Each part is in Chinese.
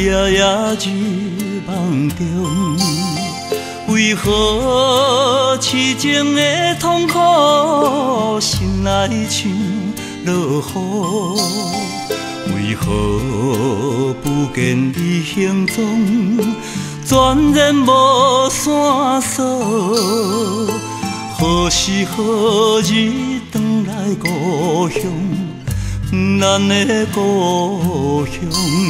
夜夜日梦中，为何痴情的痛苦心内像落雨？为何不见你行踪，全然无线索？何时何日回来故乡？咱的故乡，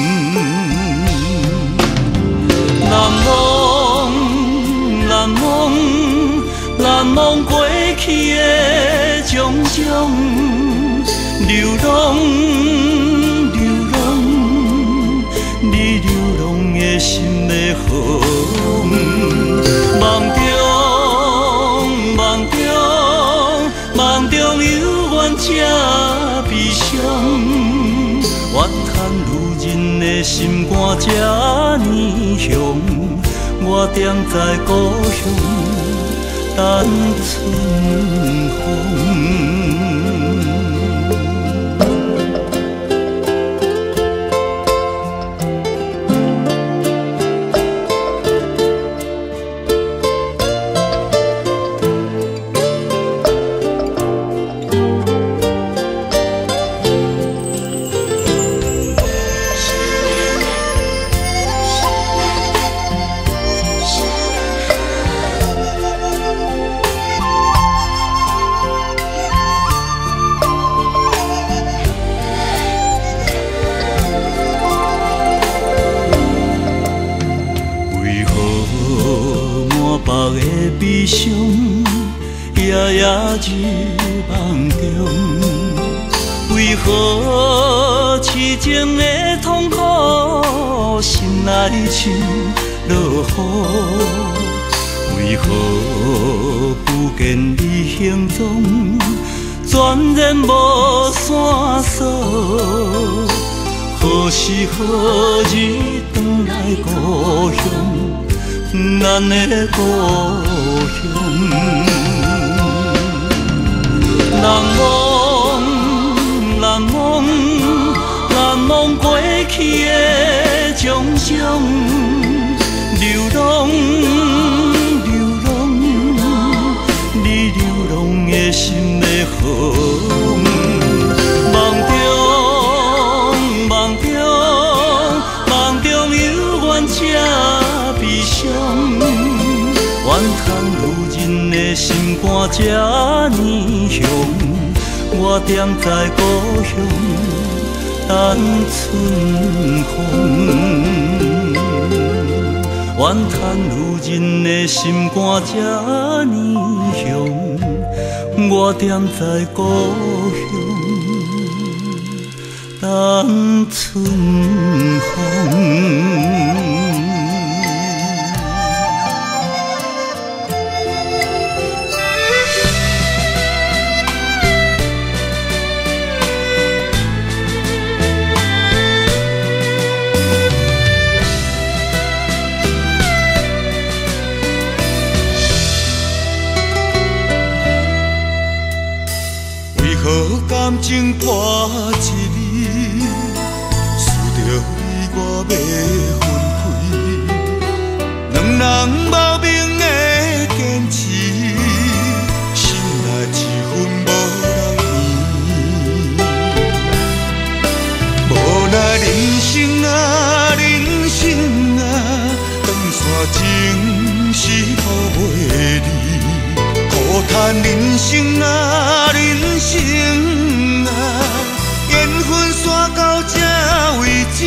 难忘，难忘，难忘过去的种种，流浪，流浪，你流浪的心的风，梦中，梦中，梦中有怨这悲伤，怨叹如今的心肝这呢凶，我踮在故乡等春风。悲伤，夜夜日梦中，为何痴情的痛苦心内像落雨？为何不见你行踪，全然无线索？何时何日回来故乡？咱的故乡，难忘，难忘，难忘过去的种种，流浪，流浪，你流浪的心的风，梦中，梦中，梦中有怨这悲伤，怨叹如今的心肝这呢凶，我踮在故乡等春风。怨叹如今的心肝这呢凶，我踮在故乡等春风。感情破一字，思着你我要分开，两人无明的坚持，心内一分无人圆。无奈人生啊，人生啊，长线情是抱袂离，苦叹人生啊，人生啊，缘分线到这为止。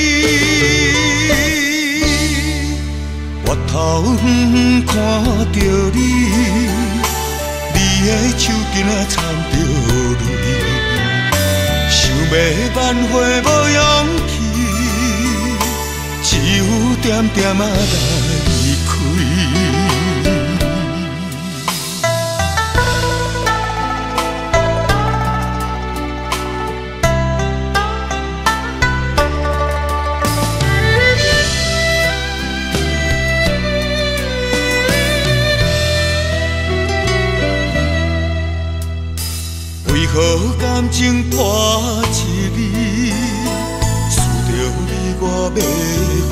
回头看着你，你的手巾啊掺着泪，想要挽回无勇气，只有点点啊来开。何感情破一字，思着你我要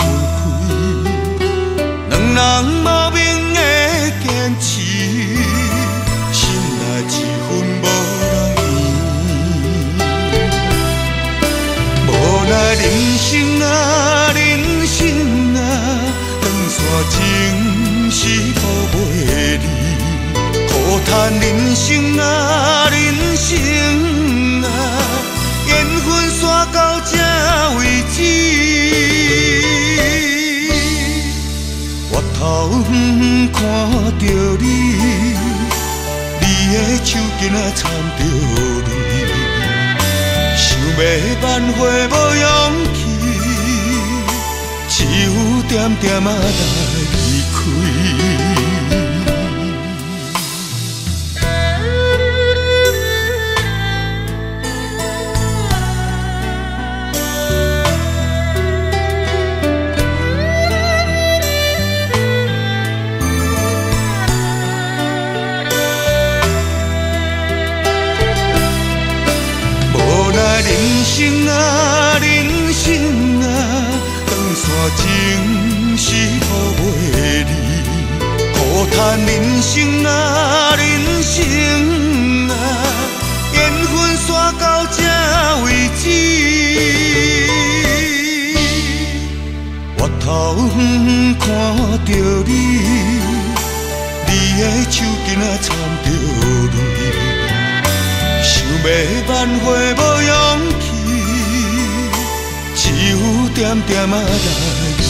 看着你，你的手巾仔掺着泪，想要挽回无勇气，只有点点仔来离开。人生啊，人生啊，长线情是好袂离，苦叹人生啊，人生啊，缘分煞到这为止。越头远看着你，你的手巾仔掺着泪。想要挽回无勇气，只有点点仔来。